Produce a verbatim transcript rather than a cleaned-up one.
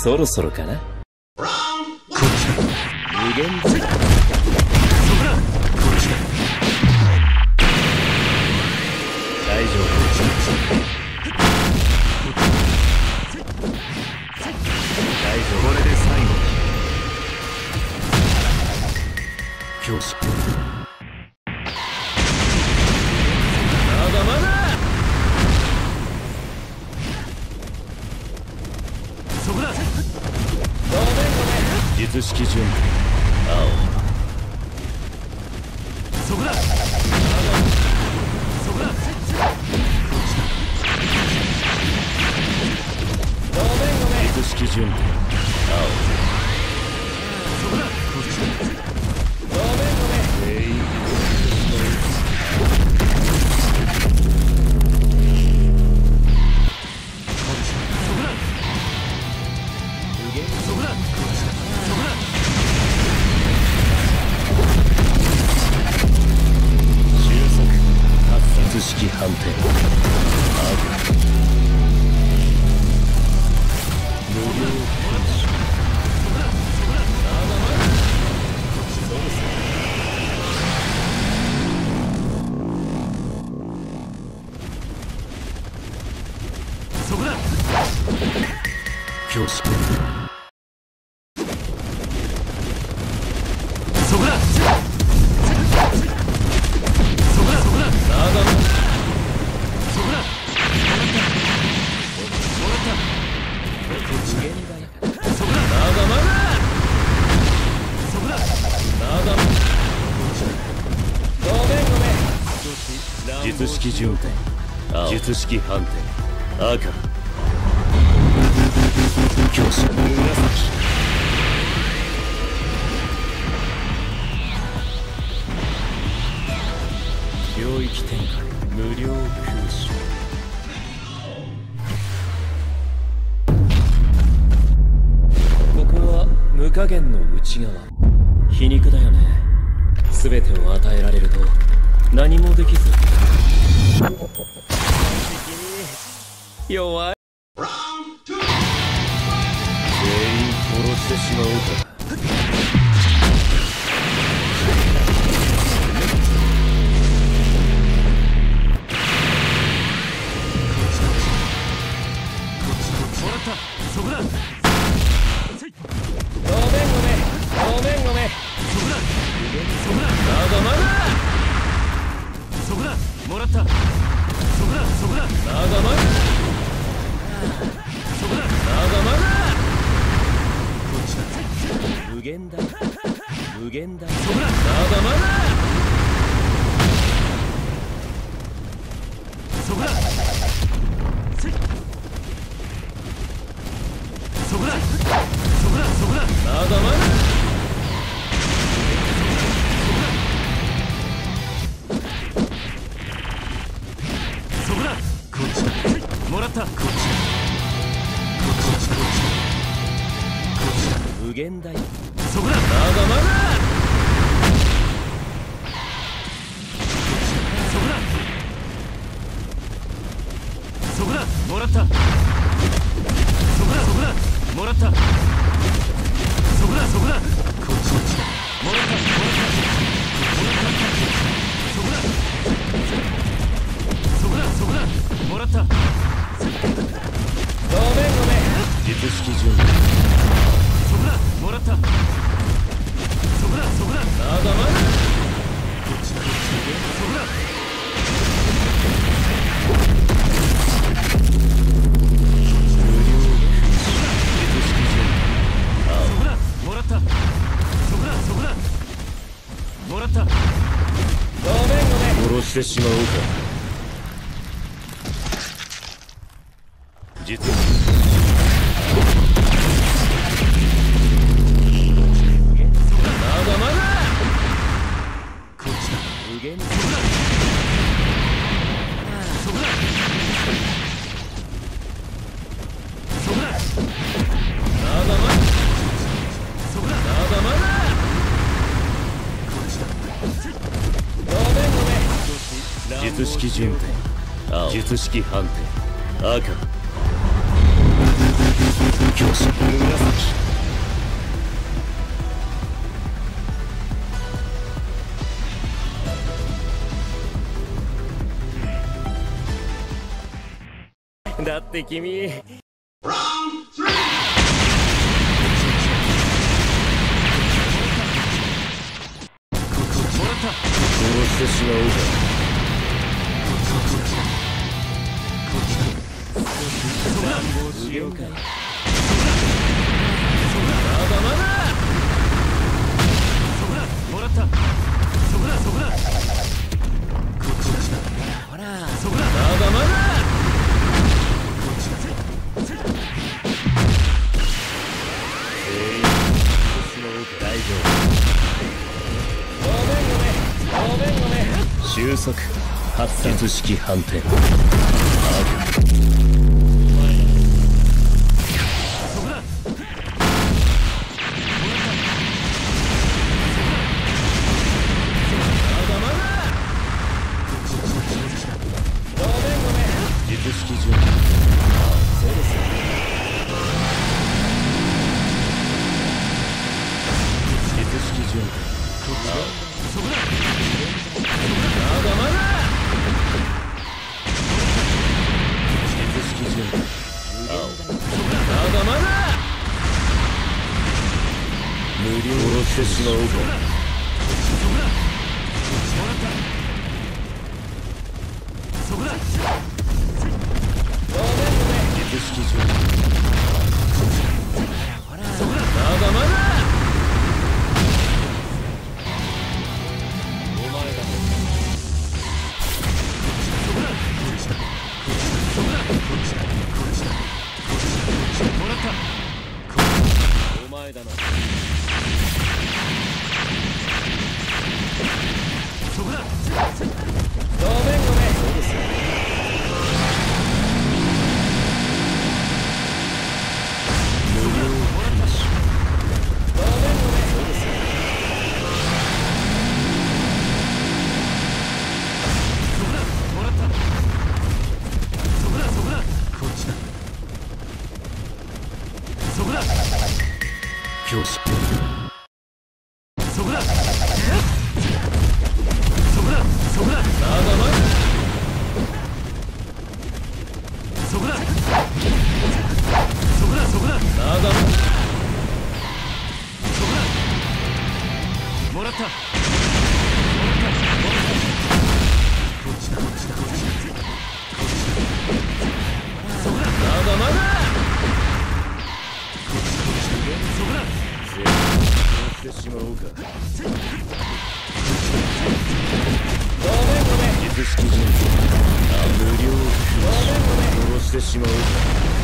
そろそろかな。こっちだ。無限だ。そこだ。こっちだ。大丈夫。大丈夫。これで最後。教師。まだまだ。そこだ。ごめんごめん。術式準備。青。そこだ。そこだ。ごめんごめん。術式準備。青。そこだ。こっちだ。ごめんごめん。全員。式判定。無料そこだ。教師。そこだ。そこだ。そこだ。そこだ。もらった。こっちだ。そこだ。まだまだ。そこだ。まだまだ。ごめんごめん。術式準備。術式判定。赤。教師。紫。領域展開。無料空襲。ここは無加減の内側。皮肉だよね。全てを与えられると何もできず弱い。全員殺してしまおうか。そこだ。ごめんごめん。ごめんごめん。そこだ。そこだ。まだまだ。そこだ。もらった。そこだ。そこだ。まだまだ。そこだ。まだまだ。こっちだ。無限大。無限大。そこだ。まだまだ。そこだ。そこだ。そこだ。そこだ。まだまだ。そこだ。こっちだ。もらった。こっちだ。こっちだ。こっちだ。こっちだ。無限大。そこだ。まだまだ。そこだ。そこだ。もらった。そこだ。そこだ。もらった。そこだ。そこだ。こっちこっちだ。もらった。もらった。もらった。そこだ。そこだ。そこだ。もらった。ごめんごめん。術式準備。そこだ。もらった。そこだ。そこだ。まだまだ。こっちだ。こっちだ。そこだ。もらった。そこだ。そこだ。もらった。ごめんごめん。殺してしまおうか。実はまだまだ。こっちだ。無限。そこだ。そこだ。そこだ。まだまだ。そこだ。まだまだ。こっちだ。ごめんごめん。術式準備。青。術式判定。赤。教師。紫。 だって君もらった殺してしまうか乱暴しようかまだまだそこだもらったそこだそこだこっちだほらそこだまだまだ大丈夫ごめんごめんごめんごめん収束発達式反転そこだまだまだごめんごめん術式準備そうですよ術式準備そこだまだまだ術式準備まだまだ無料殺してしまおうかそこだごめんごめん術式準備そこだまだまだお前だなそこだごめんごめんそうですよ無料もらったしごめんごめんそうですよそこだもらったそこだそこだこっちだそこだ教師そこだそこだそこだまだまだそこだそこだそこだまだまだそこだもらったもらったもらったこっちだこっちだこっちだこっちだそこだまだまだそこだ殺してしまおうかごめんごめん術式準備無料殺してしまおうか